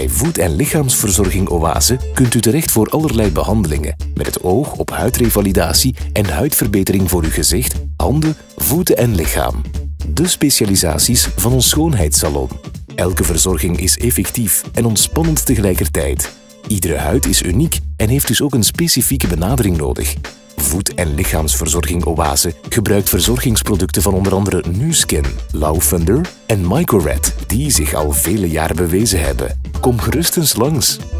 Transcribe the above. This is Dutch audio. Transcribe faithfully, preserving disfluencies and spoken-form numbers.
Bij Voet- en Lichaamsverzorging Oase kunt u terecht voor allerlei behandelingen met het oog op huidrevalidatie en huidverbetering voor uw gezicht, handen, voeten en lichaam. De specialisaties van ons schoonheidssalon. Elke verzorging is effectief en ontspannend tegelijkertijd. Iedere huid is uniek en heeft dus ook een specifieke benadering nodig. Voet- en Lichaamsverzorging Oase gebruikt verzorgingsproducten van onder andere Nu-Skin, Laufunder en Microred, die zich al vele jaren bewezen hebben. Kom gerust eens langs.